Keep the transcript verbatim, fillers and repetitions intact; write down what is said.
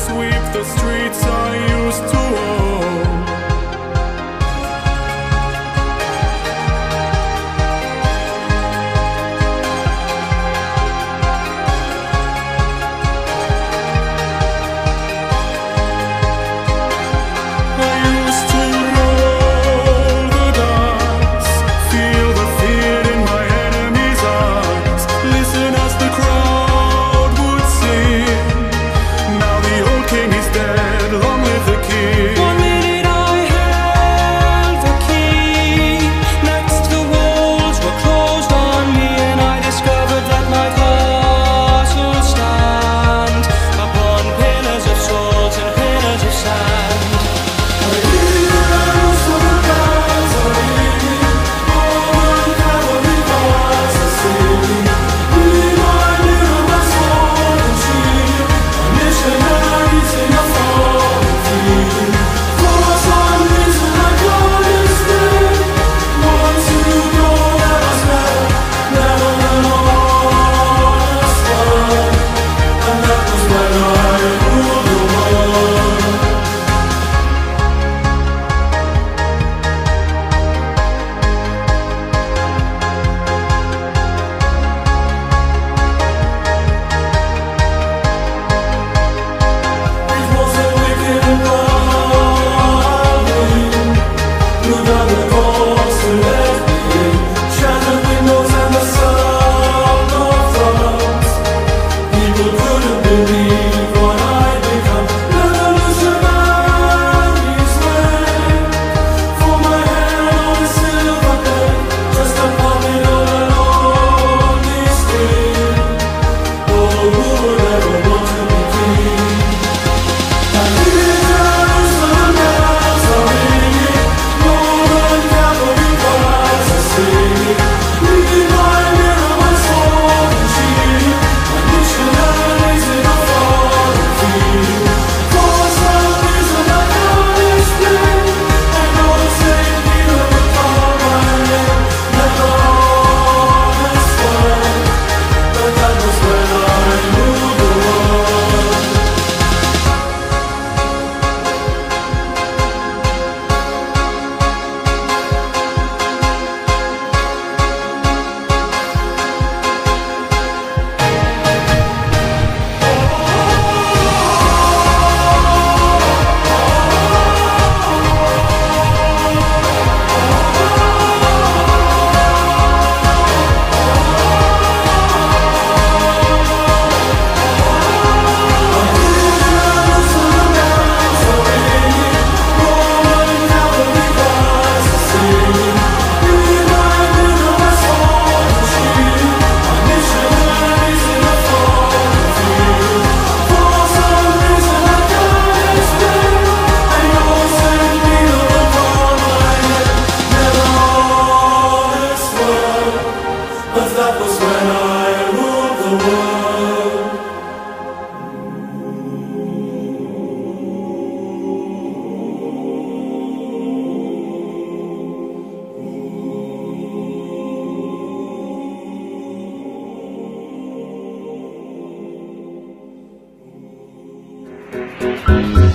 sweep the streets I used to own. I used to roll the dice, feel the fear in my enemy's eyes, listen as the crowd would sing. Now the old king is dead, long live the king. One minute I held the key, next the walls were closed on me, and I discovered that my castle stand upon pillars of salt and pillars of sand. Thank you.